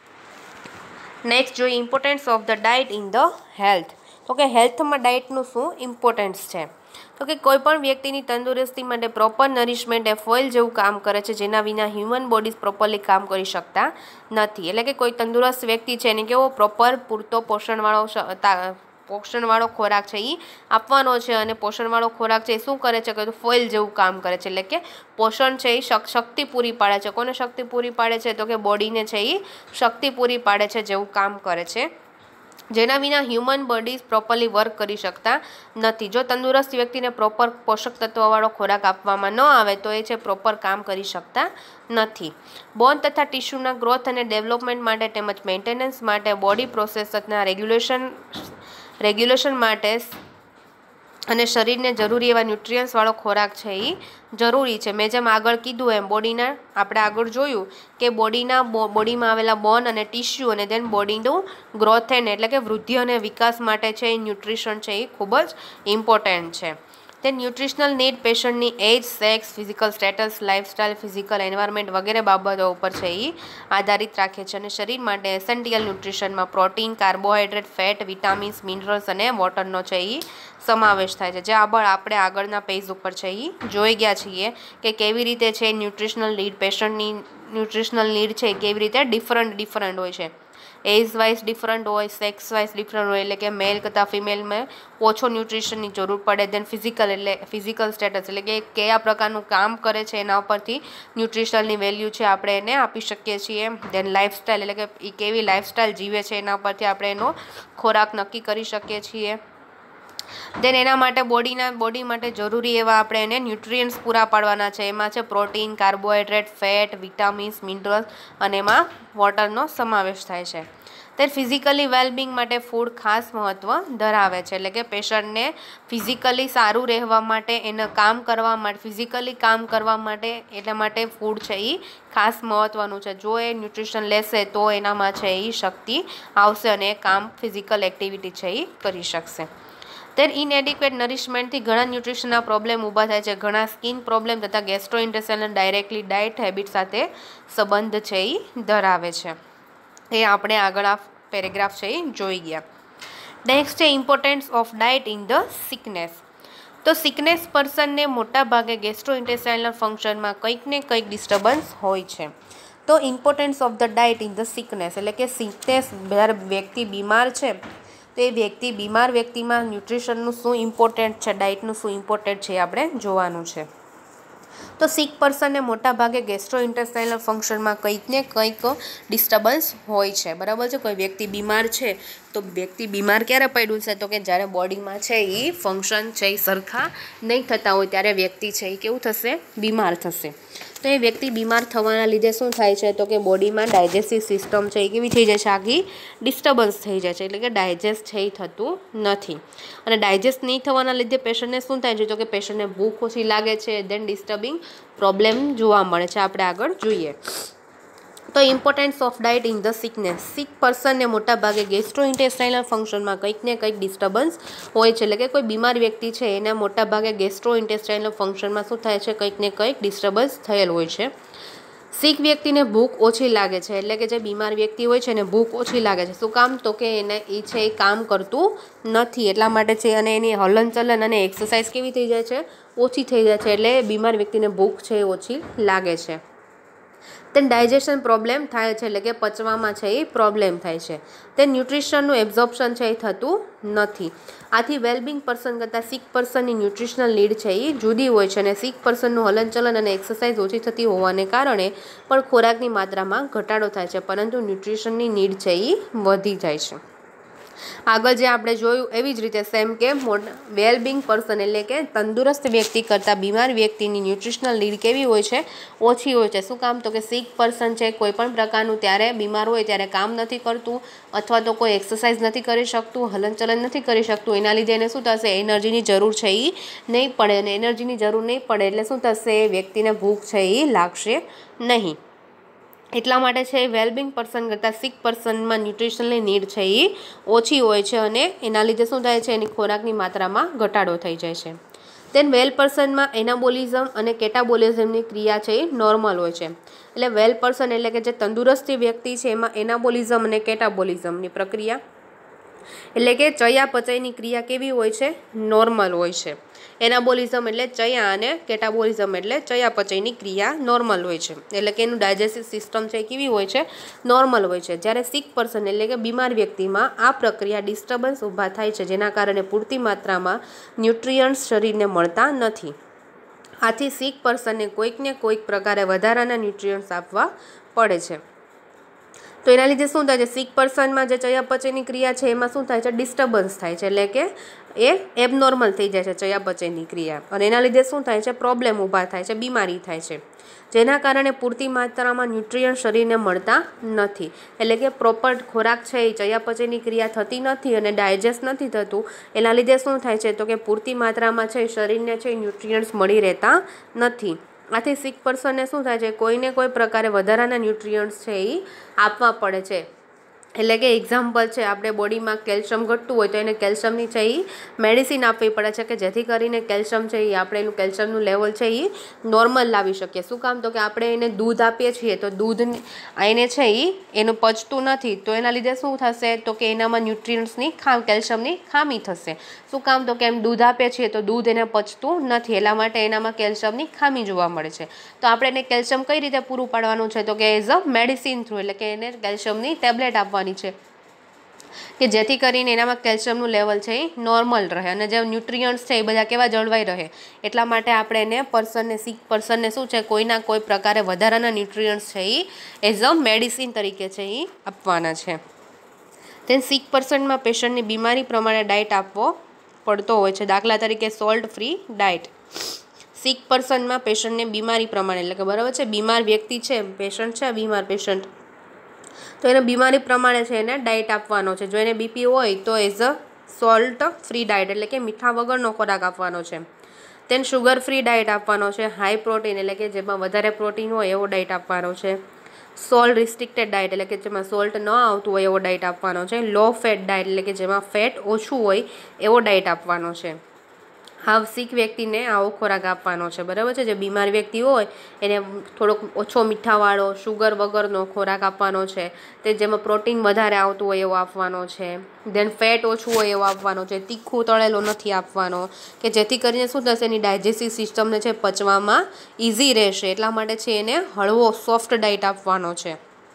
નેક્સ્ટ જોઈએ importance of the diet in the health. તો કે હેલ્થમાં ડાયટનું શું ઇમ્પોર્ટન્સ છે તો કે કોઈ પણ વ્યક્તિની તંદુરસ્તી માટે પ્રોપર નરિશમેન્ટ એ ફોઇલ જેવું કામ કરે છે, જેના વિના હ્યુમન બોડીઝ પ્રોપરલી કામ કરી શકતા નથી. એટલે કે કોઈ તંદુરસ્ત વ્યક્તિ છે એને કેવો પ્રોપર પૂરતો પોષણવાળો પોષણવાળો ખોરાક છે એ આપવાનો છે, અને પોષણવાળો ખોરાક છે એ શું કરે છે કે ફોઇલ જેવું કામ કરે છે, એટલે કે પોષણ છે એ શક્તિ પૂરી પાડે છે. કોને શક્તિ પૂરી પાડે છે તો કે બોડીને છે એ શક્તિ પૂરી પાડે છે જેવું કામ કરે છે, જેના વિના હ્યુમન બોડીઝ પ્રોપરલી વર્ક કરી શકતા નથી. જો તંદુરસ્ત વ્યક્તિને પ્રોપર પોષક તત્વવાળો ખોરાક આપવામાં ન આવે તો એ છે પ્રોપર કામ કરી શકતા નથી. બોન તથા ટિશ્યુના ગ્રોથ અને ડેવલપમેન્ટ માટે તેમજ મેન્ટેનન્સ માટે બોડી પ્રોસેસના રેગ્યુલેશન રેગ્યુલેશન માટે અને શરીરને જરૂરી એવા ન્યુટ્રિયન્સવાળો ખોરાક છે એ જરૂરી છે. મેં જેમ આગળ કીધું એમ બોડીના આપણે આગળ જોયું કે બોડીના બોડીમાં આવેલા બોન અને ટિશ્યુ અને દેન બોડીનું ગ્રોથ એન્ડ એટલે કે વૃદ્ધિ અને વિકાસ માટે છે એ ન્યુટ્રિશન છે એ ખૂબ જ ઇમ્પોર્ટન્ટ છે. તે ન્યુટ્રિશનલ નીડ પેશન્ટની age, sex, physical status, lifestyle, physical environment વગેરે બાબતો ઉપર છે એ આધારિત રાખે છે, અને શરીર માટે એસેન્ટિયલ ન્યુટ્રિશનમાં protein, carbohydrate, fat, vitamins, minerals અને વોટરનો છે એ સમાવેશ થાય છે, જે આગળ આપણે આગળના પેજ ઉપર છે એ જોઈ ગયા છીએ કે કેવી રીતે છે ન્યુટ્રિશનલ નીડ પેશન્ટની ન્યુટ્રિશનલ નીડ છે કેવી રીતે ડિફરન્ટ ડિફરન્ટ હોય છે, એજ વાઇઝ ડિફરન્ટ હોય, સેક્સ વાઇઝ ડિફરન્ટ હોય, એટલે કે મેલ કરતાં ફિમેલમાં ઓછો ન્યુટ્રિશનની જરૂર પડે. દેન ફિઝિકલ એટલે ફિઝિકલ સ્ટેટસ એટલે કે કયા પ્રકારનું કામ કરે છે એના ઉપરથી ન્યુટ્રિશનની વેલ્યુ છે આપણે એને આપી શકીએ છીએ. દેન લાઇફસ્ટાઇલ એટલે કે એ કેવી લાઇફસ્ટાઇલ જીવે છે એના ઉપરથી આપણે એનો ખોરાક નક્કી કરી શકીએ છીએ. દેન એના માટે બોડીના બોડી માટે જરૂરી એવા આપણે એને ન્યુટ્રિયન્ટ્સ પૂરા પાડવાના છે, એમાં છે protein, carbohydrate, fat, vitamins, minerals અને એમાં વોટરનો સમાવેશ થાય છે. તે ફિઝિકલી વેલબિંગ માટે ફૂડ ખાસ મહત્ત્વ ધરાવે છે, એટલે કે પેશન્ટને ફિઝિકલી સારું રહેવા માટે એને કામ કરવા માટે ફિઝિકલી કામ કરવા માટે એટલા માટે ફૂડ છે એ ખાસ મહત્ત્વનું છે. જો એ ન્યુટ્રિશન લેશે તો એનામાં છે એ શક્તિ આવશે અને એ કામ ફિઝિકલ એક્ટિવિટી છે એ કરી શકશે. દેન ઇનએડિક્વેટ નરિશમેન્ટથી ઘણા ન્યુટ્રિશનના પ્રોબ્લેમ ઊભા થાય છે. ઘણા સ્કિન પ્રોબ્લેમ તથા ગેસ્ટ્રોઇન્ટેસ્ટાઇનલ ડાયરેક્ટલી ડાયટ હેબિટ સાથે સંબંધ છે એ ધરાવે છે. એ આપણે આગળ આ પેરેગ્રાફ છે એ જોઈ ગયા. નેક્સ્ટ છે importance of diet in the sickness. તો સિકનેસ પર્સનને મોટાભાગે ગેસ્ટ્રોઇન્ટેસ્ટાઇનલ ફંક્શનમાં કંઈક ને કંઈક ડિસ્ટર્બન્સ હોય છે. તો importance of the diet in the sickness એટલે કે સિકનેસ જ્યારે વ્યક્તિ બીમાર છે તો એ વ્યક્તિ બીમાર વ્યક્તિમાં ન્યુટ્રિશનનું શું ઇમ્પોર્ટન્ટ છે, ડાયટનું શું ઇમ્પોર્ટન્ટ છે એ આપણે જોવાનું છે. તો સિક પર્સનને મોટાભાગે ગેસ્ટ્રોઇન્ટેસ્ટાઇનલ ફંક્શનમાં કંઈક ને કંઈક ડિસ્ટર્બન્સ હોય છે, બરાબર છે. કોઈ વ્યક્તિ બીમાર છે તો વ્યક્તિ બીમાર ક્યારે પડ્યું છે તો કે જ્યારે બોડીમાં છે એ ફંક્શન છે એ સરખા નહીં થતા હોય ત્યારે વ્યક્તિ છે એ કેવું થશે બીમાર થશે. તો એ વ્યક્તિ બીમાર થવાના લીધે શું થાય છે તો કે બોડીમાં ડાયજેસ્ટિવ સિસ્ટમ છે એ કેવી થઈ જાય છે, આખી ડિસ્ટર્બન્સ થઈ જાય છે, એટલે કે ડાયજેસ્ટ છે એ થતું નથી. અને ડાયજેસ્ટ નહીં થવાના લીધે પેશન્ટને શું થાય છે તો કે પેશન્ટને ભૂખ ઓછી લાગે છે, દેન ડિસ્ટર્બિંગ પ્રોબ્લેમ જોવા મળે છે. આપણે આગળ જોઈએ તો importance of diet in the sickness. Sick પર્સનને મોટાભાગે ગેસ્ટ્રોઇન્ટેસ્ટાઇનલ ફંક્શનમાં કંઈક ને કંઈક ડિસ્ટર્બન્સ હોય છે, એટલે કે કોઈ બીમાર વ્યક્તિ છે એના મોટાભાગે ગેસ્ટ્રોઇન્ટેસ્ટાઇનલ ફંક્શનમાં શું થાય છે કંઈક ને કંઈક ડિસ્ટર્બન્સ થયેલ હોય છે. સિક વ્યક્તિને ભૂખ ઓછી લાગે છે, એટલે કે જે બીમાર વ્યક્તિ હોય છે એને ભૂખ ઓછી લાગે છે. શું કામ? તો કે એને એ છે એ કામ કરતું નથી એટલા માટે છે. અને એની હલનચલન અને એક્સરસાઇઝ કેવી થઈ જાય છે? ઓછી થઈ જાય છે. એટલે બીમાર વ્યક્તિને ભૂખ છે એ ઓછી લાગે છે. તેન ડાયજેશન પ્રોબ્લેમ થાય છે, એટલે કે પચવામાં છે એ પ્રોબ્લેમ થાય છે. તે ન્યુટ્રિશનનું એબ્ઝોર્પ્શન છે એ થતું નથી. આથી વેલબિંગ પર્સન કરતાં સિક પર્સનની ન્યુટ્રિશનલ નીડ છે એ જુદી હોય છે. અને સિક પર્સનનું હલનચલન અને એક્સરસાઇઝ ઓછી થતી હોવાને કારણે પણ ખોરાકની માત્રામાં ઘટાડો થાય છે, પરંતુ ન્યુટ્રિશનની નીડ છે એ વધી જાય છે. આગળ જે આપણે જોયું એવી જ રીતે સેમ કે વેલબિંગ પર્સન એટલે કે તંદુરસ્ત વ્યક્તિ કરતાં બીમાર વ્યક્તિની ન્યુટ્રિશનલ નીડ કેવી હોય છે? ઓછી હોય છે. શું કામ? તો કે સિક પર્સન છે કોઈ પણ પ્રકારનું ત્યારે બીમાર હોય ત્યારે કામ નથી કરતું અથવા તો કોઈ એક્સરસાઇઝ નથી કરી શકતું, હલનચલન નથી કરી શકતું. એના લીધે એને શું થશે? એનર્જીની જરૂર છે એ નહીં પડે. અને એનર્જીની જરૂર નહીં પડે એટલે શું થશે? વ્યક્તિને ભૂખ છે એ લાગશે નહીં. એટલા માટે છે વેલબિંગ પર્સન કરતાં સિક પર્સનમાં ન્યુટ્રિશનની નીડ છે એ ઓછી હોય છે. અને એના લીધે શું થાય છે? એની ખોરાકની માત્રામાં ઘટાડો થઈ જાય છે. તેન વેલ પર્સનમાં એનાબોલિઝમ અને કેટાબોલિઝમની ક્રિયા છે એ નોર્મલ હોય છે. એટલે વેલ પર્સન એટલે કે જે તંદુરસ્તી વ્યક્તિ છે એમાં એનાબોલિઝમ અને કેટાબોલિઝમની પ્રક્રિયા એટલે કે ચયાપચયની ક્રિયા કેવી હોય છે? નોર્મલ હોય છે. એનાબોલિઝમ એટલે ચયા અને કેટાબોલિઝમ એટલે ચયાપચયની ક્રિયા નોર્મલ હોય છે. એટલે કે એનું ડાયજેસ્ટિવ સિસ્ટમ છે કેવી હોય છે? નોર્મલ હોય છે. જ્યારે સિક પર્સન એટલે કે બીમાર વ્યક્તિમાં આ પ્રક્રિયા ડિસ્ટર્બન્સ ઊભા થાય છે, જેના કારણે પૂરતી માત્રામાં ન્યુટ્રિયન્ટ્સ શરીરને મળતા નથી. આથી સિક પર્સનને કોઈકને કોઈક પ્રકારે વધારાના ન્યુટ્રિયન્ટ્સ આપવા પડે છે. તો એના લીધે શું થાય છે? સિક પર્સનમાં જે ચયાપચયની ક્રિયા છે એમાં શું થાય છે? ડિસ્ટર્બન્સ થાય છે. એટલે કે એ એબનોર્મલ થઈ જાય છે ચયાપચયની ક્રિયા. અને એના લીધે શું થાય છે? પ્રોબ્લેમ ઊભા થાય છે, બીમારી થાય છે, જેના કારણે પૂરતી માત્રામાં ન્યુટ્રિયન્ટ શરીરને મળતા નથી. એટલે કે પ્રોપર ખોરાક છે એ ચયાપચયની ક્રિયા થતી નથી અને ડાયજેસ્ટ નથી થતું. એના લીધે શું થાય છે? તો કે પૂરતી માત્રામાં છે શરીરને છે ન્યુટ્રિયન્ટ્સ મળી રહેતા નથી. આથી સિક પર્સનને શું થાય છે? કોઈને કોઈ પ્રકારે વધારાના ન્યુટ્રિયન્ટ્સ છે એ આપવા પડે છે. એટલે કે એક્ઝામ્પલ છે, આપણે બોડીમાં કેલ્શિયમ ઘટતું હોય તો એને કેલ્શિયમની છે એ મેડિસિન આપવી પડે છે કે જેથી કરીને કેલ્શિયમ છે એ આપણે એનું કેલ્શિયમનું લેવલ છે એ નોર્મલ લાવી શકીએ. શું કામ? તો કે આપણે એને દૂધ આપીએ છીએ તો દૂધ એને છે એ એનું પચતું નથી, તો એના લીધે શું થશે? તો કે એનામાં ન્યુટ્રિયન્ટ્સની ખામ કેલ્શિયમની ખામી થશે. શું કામ? તો કે એમ દૂધ આપીએ છીએ તો દૂધ એને પચતું નથી, એટલા માટે એનામાં કેલ્શિયમની ખામી જોવા મળે છે. તો આપણે એને કેલ્શિયમ કઈ રીતે પૂરું પાડવાનું છે? તો કે એઝ અ મેડિસિન થ્રુ, એટલે કે એને કેલ્શિયમની ટેબ્લેટ આપવાની છે કે જેથી કરીને એનામાં કેલ્શિયમનું લેવલ છે એ નોર્મલ રહે અને જે ન્યુટ્રિયન્ટ્સ છે એ બધા કેવા જળવાઈ રહે. એટલા માટે આપણે એને પર્સનને સિક પર્સનને શું છે? કોઈના કોઈ પ્રકારે વધારાના ન્યુટ્રિયન્ટ્સ છે એ એઝ અ મેડિસિન તરીકે છે એ આપવાના છે. તેન સિક પર્સનમાં પેશન્ટની બીમારી પ્રમાણે ડાયટ આપવો પડતો હોય છે. દાખલા તરીકે સોલ્ટ ફ્રી ડાયટ. સિક પર્સનમાં પેશન્ટને બીમારી પ્રમાણે એટલે કે બરાબર છે બીમાર વ્યક્તિ છે, પેશન્ટ છે બીમાર પેશન્ટ, તો એને બીમારી પ્રમાણે છે એને ડાયટ આપવાનો છે. જો એને બીપી હોય તો as a salt free diet એટલે કે મીઠા વગરનો ખોરાક આપવાનો છે. તેન શુગર ફ્રી ડાયટ આપવાનો છે. હાઈ પ્રોટીન એટલે કે જેમાં વધારે પ્રોટીન હોય એવો ડાયટ આપવાનો છે. સોલ્ટ રિસ્ટ્રિક્ટેડ ડાયટ એટલે કે જેમાં સોલ્ટ ન આવતું હોય એવો ડાયટ આપવાનો છે. લો ફેટ ડાયટ એટલે કે જેમાં ફેટ ઓછું હોય એવો ડાયટ આપવાનો છે. હાવ સિક વ્યક્તિને આવો ખોરાક આપવાનો છે. બરાબર છે. જે બીમાર વ્યક્તિ હોય એને થોડોક ઓછો મીઠાવાળો શુગર વગરનો ખોરાક આપવાનો છે. તે જેમાં પ્રોટીન વધારે આવતું હોય એવો આપવાનો છે. દેન ફેટ ઓછું હોય એવો આપવાનો છે. તીખું તળેલો નથી આપવાનો કે જેથી કરીને શું થશે? એની ડાયજેસ્ટિવ સિસ્ટમને છે પચવામાં ઇઝી રહેશે. એટલા માટે છે એને હળવો સોફ્ટ ડાયટ આપવાનો છે.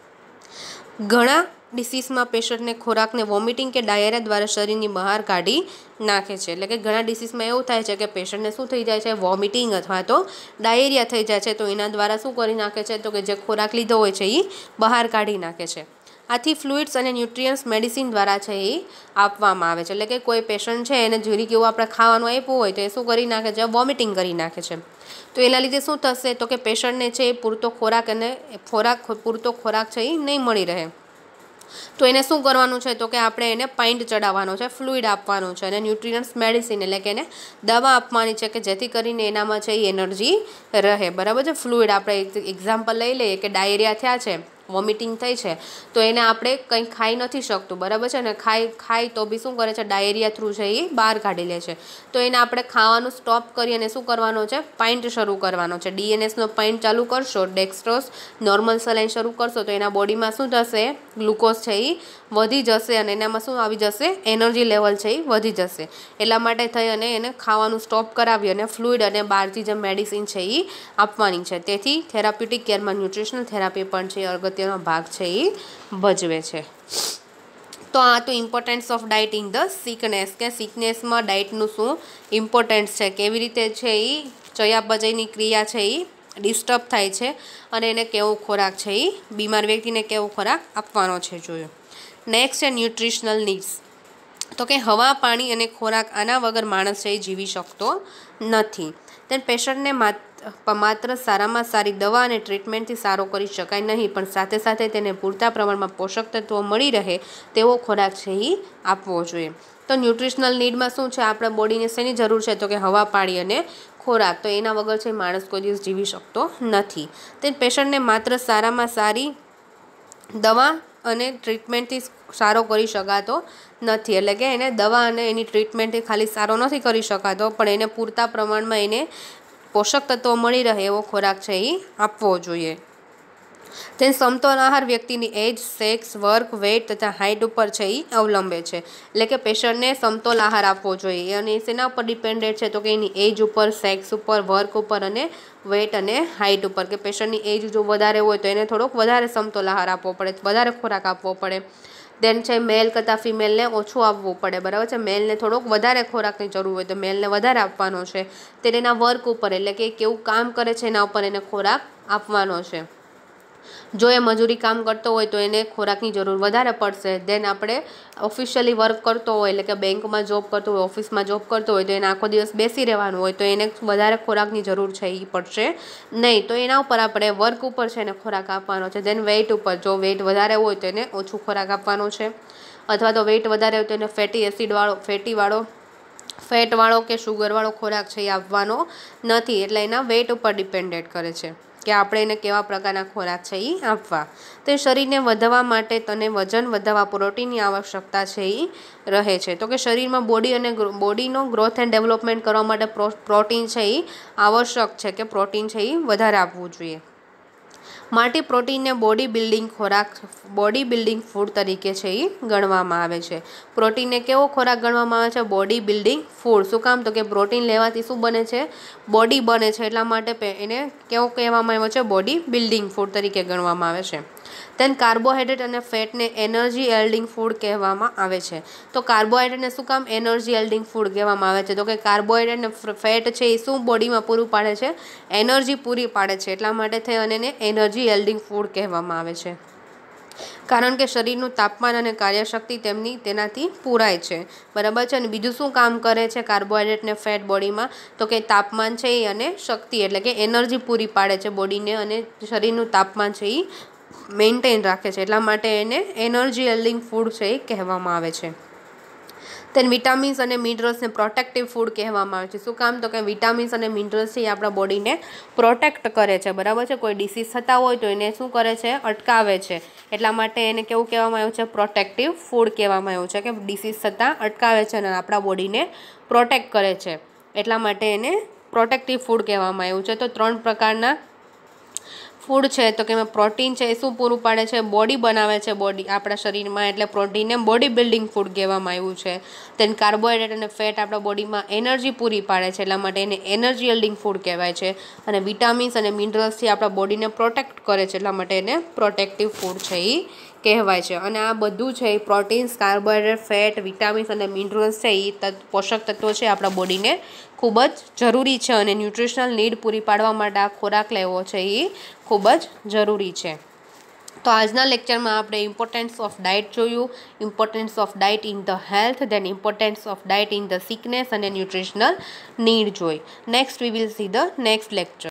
ઘણા ડિસીઝમાં પેશન્ટને ખોરાકને વોમિટિંગ કે ડાયરિયા દ્વારા શરીરની બહાર કાઢી નાખે છે. એટલે કે ઘણા ડિસીઝમાં એવું થાય છે કે પેશન્ટને શું થઈ જાય છે? વોમિટિંગ અથવા તો ડાયરિયા થઈ જાય છે. તો એના દ્વારા શું કરી નાખે છે? તો કે જે ખોરાક લીધો હોય છે એ બહાર કાઢી નાખે છે. આથી ફ્લુઇડ્સ અને ન્યુટ્રિયન્ટ્સ મેડિસિન દ્વારા છે એ આપવામાં આવે છે. એટલે કે કોઈ પેશન્ટ છે એને ઝીરી કેવું આપણે ખાવાનું આપ્યું હોય તો એ શું કરી નાખે છે? વોમિટિંગ કરી નાખે છે. તો એના લીધે શું થશે? તો કે પેશન્ટને છે એ પૂરતો ખોરાક અને ખોરાક પૂરતો ખોરાક છે એ નહીં મળી રહે. તો એને શું કરવાનું છે? તો કે આપણે એને પાઇન્ટ ચડાવવાનો છે, ફ્લુઇડ આપવાનું છે અને ન્યુટ્રિયન્ટ્સ મેડિસિન એટલે કે એને દવા આપવાની છે કે જેથી કરીને એનામાં છે એ એનર્જી રહે. બરાબર છે. ફ્લુઇડ આપણે એક્ઝામ્પલ લઈ લઈએ કે ડાયરિયા થયા છે વોમિટિંગ થઈ છે તો એને આપણે કંઈ ખાઈ નથી શકતું, બરાબર છે ને, ખાઈ ખાય તો બી શું કરે છે, ડાયરિયા થ્રુ છે એ બહાર કાઢી લે છે. તો એને આપણે ખાવાનું સ્ટોપ કરી અને શું કરવાનો છે, પાઇન્ટ શરૂ કરવાનો છે. ડીએનએસનો પાઇન્ટ ચાલુ કરશો, ડેક્સ્ટ્રોઝ નોર્મલ સલાઈન શરૂ કરશો તો એના બોડીમાં શું થશે, ગ્લુકોઝ છે એ વધી જશે અને એનામાં શું આવી જશે, એનર્જી લેવલ છે એ વધી જશે. એટલા માટે થઈ અને એને ખાવાનું સ્ટોપ કરાવી અને ફ્લુઇડ અને બહારથી જે મેડિસિન છે એ આપવાની છે. તેથી થેરાપ્યુટિક કેરમાં ન્યુટ્રિશનલ થેરાપી પણ છે એ અગત્યનો ભાગ છે એ ભજવે છે. તો આ તો importance of diet in the sickness, કે સિકનેસમાં ડાયટનું શું ઇમ્પોર્ટન્સ છે, કેવી રીતે છે એ ચયાપચયની ક્રિયા છે એ ડિસ્ટર્બ થાય છે અને એને કેવો ખોરાક છે એ બીમાર વ્યક્તિને કેવો ખોરાક આપવાનો છે જોયો. નેક્સ્ટ છે ન્યુટ્રિશનલ નીડ્સ. તો કે હવા, પાણી અને ખોરાક આના વગર માણસ છે એ જીવી શકતો નથી. તેમ પેશન્ટને માત્ર સારામાં સારી દવા અને ટ્રીટમેન્ટથી સારો કરી શકાય નહીં, પણ સાથે સાથે તેને પૂરતા પ્રમાણમાં પોષક તત્વો મળી રહે તેવો ખોરાક છે એ આપવો જોઈએ. તો ન્યુટ્રિશનલ નીડમાં શું છે, આપણા બોડીને શેની જરૂર છે, તો કે હવા, પાણી અને ખોરાક. તો એના વગર છે માણસ કોઈ દિવસ જીવી શકતો નથી. તે પેશન્ટને માત્ર સારામાં સારી દવા અને ટ્રીટમેન્ટથી સારો કરી શકાતો નથી, એટલે કે એને દવા અને એની ટ્રીટમેન્ટથી ખાલી સારો નથી કરી શકાતો, પણ એને પૂરતા પ્રમાણમાં એને પોષક તત્વો મળી રહે એવો ખોરાક છે એ આપવો જોઈએ. તે સમતોલ આહાર વ્યક્તિની એજ, સેક્સ, વર્ક, વેઇટ તથા હાઇટ ઉપર છે એ અવલંબે છે. એટલે કે પેશન્ટને સમતોલ આહાર આપવો જોઈએ અને શેના ઉપર ડિપેન્ડેડ છે, તો કે એની એજ ઉપર, સેક્સ ઉપર, વર્ક ઉપર અને વેઇટ અને હાઇટ ઉપર. કે પેશન્ટની એજ જો વધારે હોય તો એને થોડોક વધારે સમતોલ આહાર આપવો પડે, વધારે ખોરાક આપવો પડે. દેન છે મેલ કરતાં ફિમેલને ઓછું આપવું પડે, બરાબર છે. મેલને થોડોક વધારે ખોરાકની જરૂર હોય તો મેલને વધારે આપવાનો છે. તેને એના વર્ક ઉપર, એટલે કે કેવું કામ કરે છે એના ઉપર એને ખોરાક આપવાનો છે. જો એ મજૂરી કામ કરતો હોય તો એને ખોરાકની જરૂર વધારે પડશે. દેન આપણે ઓફિશિયલી વર્ક કરતો હોય, એટલે કે બેંકમાં જોબ કરતો હોય, ઓફિસમાં જોબ કરતો હોય તો એને આખો દિવસ બેસી રહેવાનું હોય તો એને વધારે ખોરાકની જરૂર છે એ પડશે નહીં. તો એના ઉપર આપણે વર્ક ઉપર છે એને ખોરાક આપવાનો છે. દેન વેઇટ ઉપર, જો વેઇટ વધારે હોય તો એને ઓછું ખોરાક આપવાનો છે, અથવા તો વેઇટ વધારે હોય તો એને ફેટી એસિડવાળો ફેટીવાળો ફેટવાળો કે શુગરવાળો ખોરાક છે એ આપવાનો નથી. એટલે એના વેઇટ ઉપર ડિપેન્ડેડ કરે છે કે આપણે એને કેવા પ્રકારના ખોરાક છે એ આપવા. તે શરીરને વધવા માટે તને વજન વધારવા પ્રોટીનની આવશ્યકતા છે એ રહે છે. તો કે શરીરમાં બોડી અને બોડીનો ગ્રોથ એન્ડ ડેવલપમેન્ટ કરવા માટે પ્રોટીન છે એ આવશ્યક છે, કે પ્રોટીન છે એ વધારે આપવું જોઈએ. માટે પ્રોટીનને બોડી બિલ્ડિંગ ખોરાક, બોડી બિલ્ડિંગ ફૂડ તરીકે છે એ ગણવામાં આવે છે. પ્રોટીનને કેવો ખોરાક ગણવામાં આવે છે, બોડી બિલ્ડિંગ ફૂડ. શું કામ, તો કે પ્રોટીન લેવાથી શું બને છે, બોડી બને છે. એટલા માટે એને કેવો કહેવામાં આવ્યો છે, બોડી બિલ્ડિંગ ફૂડ તરીકે ગણવામાં આવે છે. દેન કાર્બોહાઈડ્રેટ અને ફેટને એનર્જી એલ્ડિંગ ફૂડ કહેવામાં આવે છે. તો કાર્બોહાઈડ્રેટને શું કામ એનર્જી એલ્ડિંગ ફૂડ કહેવામાં આવે છે, તો કે કાર્બોહાઈડ્રેટ અને ફેટ છે એ શું બોડીમાં પૂરું પાડે છે, એનર્જી પૂરી પાડે છે. એટલા માટે થઈ અને એને એનર્જી એલ્ડિંગ ફૂડ કહેવામાં આવે છે. કારણ કે શરીરનું તાપમાન અને કાર્યશક્તિ તેમની તેનાથી પૂરાય છે, બરાબર છે. અને બીજું શું કામ કરે છે કાર્બોહાઈડ્રેટ ને ફેટ બોડીમાં, તો કે તાપમાન છે એ અને શક્તિ, એટલે કે એનર્જી પૂરી પાડે છે બોડીને અને શરીરનું તાપમાન છે એ મેન્ટેન રાખે છે. એટલા માટે એને એનર્જી એલ્ડિંગ ફૂડ છે એ કહેવામાં આવે છે. તેન વિટામિન્સ અને મિનરલ્સને પ્રોટેક્ટિવ ફૂડ કહેવામાં આવે છે. શું કામ, તો કે વિટામિન્સ અને મિનરલ્સ છે એ આપણા બોડીને પ્રોટેક્ટ કરે છે, બરાબર છે. કોઈ ડિસીઝ થતા હોય તો એને શું કરે છે, અટકાવે છે. એટલા માટે એને કેવું કહેવામાં આવ્યું છે, પ્રોટેક્ટિવ ફૂડ કહેવામાં આવ્યું છે, કે ડિસીઝ થતાં અટકાવે છે અને આપણા બોડીને પ્રોટેક્ટ કરે છે. એટલા માટે એને પ્રોટેક્ટિવ ફૂડ કહેવામાં આવ્યું છે. તો ત્રણ પ્રકારના ફૂડ છે, તો કે એમાં પ્રોટીન છે એ શું પૂરું પાડે છે, બોડી બનાવે છે બોડી આપણા શરીરમાં, એટલે પ્રોટીનને બોડી બિલ્ડિંગ ફૂડ કહેવામાં આવ્યું છે. તેન કાર્બોહાઈડ્રેટ અને ફેટ આપણા બોડીમાં એનર્જી પૂરી પાડે છે, એટલા માટે એને એનર્જી એલ્ડિંગ ફૂડ કહેવાય છે. અને વિટામિન્સ અને મિનરલ્સથી આપણા બોડીને પ્રોટેક્ટ કરે છે, એટલા માટે એને પ્રોટેક્ટિવ ફૂડ છે એ કહેવાય છે. અને આ બધું છે એ પ્રોટીન્સ, કાર્બોહાઈડ્રેટ, ફેટ, વિટામિન્સ અને મિનરલ્સ છે એ પોષક તત્વો છે આપણા બોડીને ખૂબ જ જરૂરી છે. અને ન્યુટ્રિશનલ નીડ પૂરી પાડવા માટે આ ખોરાક લેવો છે એ ખૂબ જ જરૂરી છે. તો આજના લેક્ચરમાં આપણે ઇમ્પોર્ટન્સ ઓફ ડાયટ જોયું, importance of diet in the health, then importance of diet in the sickness અને ન્યુટ્રિશનલ નીડ જોઈ. Next we will see the next lecture.